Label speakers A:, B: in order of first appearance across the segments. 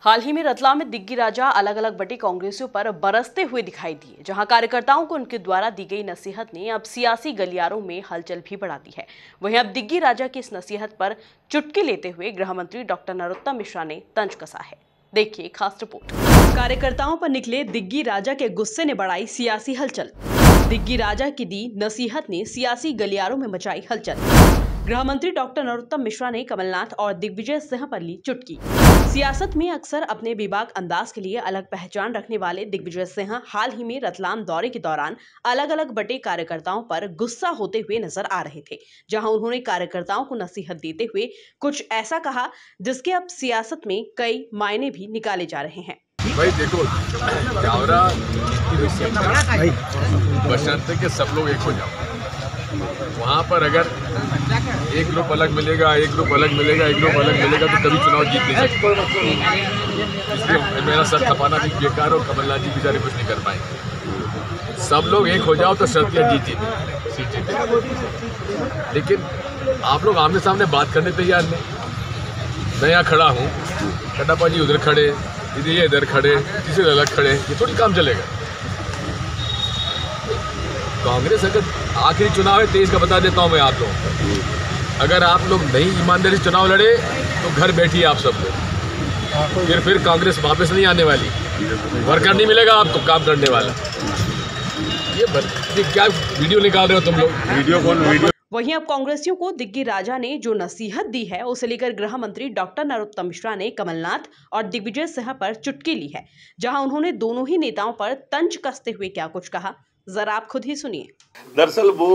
A: हाल ही में रतलाम में दिग्गी राजा अलग अलग बटे कांग्रेसियों पर बरसते हुए दिखाई दिए, जहां कार्यकर्ताओं को उनके द्वारा दी गई नसीहत ने अब सियासी गलियारों में हलचल भी बढ़ा दी है। वहीं अब दिग्गी राजा की इस नसीहत पर चुटकी लेते हुए गृह मंत्री डॉक्टर नरोत्तम मिश्रा ने तंज कसा है। देखिए खास रिपोर्ट। कार्यकर्ताओं पर निकले दिग्गी राजा के गुस्से ने बढ़ाई सियासी हलचल। दिग्गी राजा की दी नसीहत ने सियासी गलियारों में मचाई हलचल। गृह मंत्री डॉक्टर नरोत्तम मिश्रा ने कमलनाथ और दिग्विजय सिंह पर ली चुटकी। सियासत में अक्सर अपने बेबाक अंदाज के लिए अलग पहचान रखने वाले दिग्विजय सिंह हाल ही में रतलाम दौरे के दौरान अलग अलग बटे कार्यकर्ताओं पर गुस्सा होते हुए नजर आ रहे थे, जहां उन्होंने कार्यकर्ताओं को नसीहत देते हुए कुछ ऐसा कहा जिसके अब सियासत में कई मायने भी निकाले जा रहे हैं।
B: भाई देखो, जावरा बशर्ते के सब लोग एक हो जाओ। वहाँ पर अगर एक ग्रुप अलग मिलेगा, एक ग्रुप अलग मिलेगा, एक ग्रुप अलग मिलेगा तो कभी चुनाव जीत नहीं सकते। इसलिए मेरा सर खपाना भी बेकार और कमलनाथ जी बेचारे कुछ नहीं कर पाएंगे। सब लोग एक हो जाओ तो शर्तियाँ सीट जीते। लेकिन आप लोग आमने सामने बात करने तैयार नहीं। मैं यहाँ खड़ा हूँ, कटापा जी उधर खड़े, ये इधर खड़े, किसी अलग खड़े, ये थोड़ी काम चलेगा। कांग्रेस अगर आखिरी चुनाव है 23 का बता देता हूँ मैं आप लोगों, अगर आप लोग नहीं ईमानदारी से चुनाव लड़े तो घर बैठिए आप सब लोग। फिर कांग्रेस वापस नहीं आने वाली, वर्कर नहीं मिलेगा आपको काम करने वाला। ये क्या वीडियो निकाल रहे हो तुम लोग? वीडियो
A: वहीं अब कांग्रेसियों को दिग्गी राजा ने जो नसीहत दी है उसे लेकर गृह मंत्री डॉक्टर नरोत्तम मिश्रा ने कमलनाथ और दिग्विजय सिंह पर चुटकी ली है, जहां उन्होंने दोनों ही नेताओं पर तंज कसते हुए क्या कुछ कहा, जरा आप खुद ही सुनिए।
C: दरअसल वो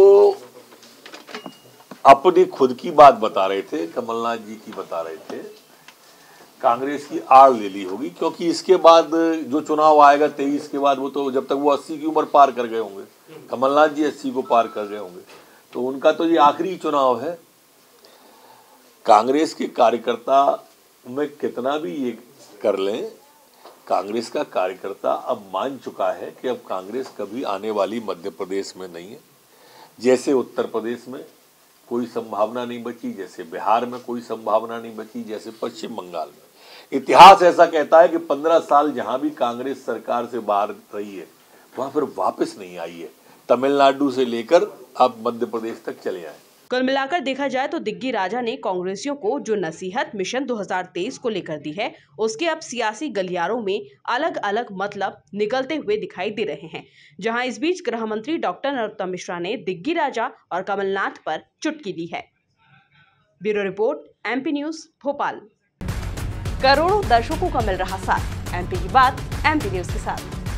C: अपनी खुद की बात बता रहे थे, कमलनाथ जी की बता रहे थे। कांग्रेस की आड़ ले ली होगी, क्योंकि इसके बाद जो चुनाव आएगा 23 के बाद, वो तो जब तक वो 80 की उम्र पार कर गए होंगे, कमलनाथ जी 80 को पार कर गए होंगे, तो उनका तो ये आखिरी चुनाव है। कांग्रेस के कार्यकर्ता में कितना भी ये कर लें, कांग्रेस का कार्यकर्ता अब मान चुका है कि अब कांग्रेस कभी आने वाली मध्य प्रदेश में नहीं है। जैसे उत्तर प्रदेश में कोई संभावना नहीं बची, जैसे बिहार में कोई संभावना नहीं बची, जैसे पश्चिम बंगाल में। इतिहास ऐसा कहता है कि 15 साल जहां भी कांग्रेस सरकार से बाहर रही है वहां फिर वापस नहीं आई है। तमिलनाडु से लेकर अब मध्य प्रदेश तक चले आए।
A: कुल मिलाकर देखा जाए तो दिग्गी राजा ने कांग्रेसियों को जो नसीहत मिशन 2023 को लेकर दी है, उसके अब सियासी गलियारों में अलग अलग मतलब निकलते हुए दिखाई दे रहे हैं, जहां इस बीच गृह मंत्री डॉक्टर नरोत्तम मिश्रा ने दिग्गी राजा और कमलनाथ पर चुटकी दी है। Bureau report, MP news Bhopal. करोड़ों दर्शकों का मिल रहा साथ, MP की बात MP न्यूज के साथ।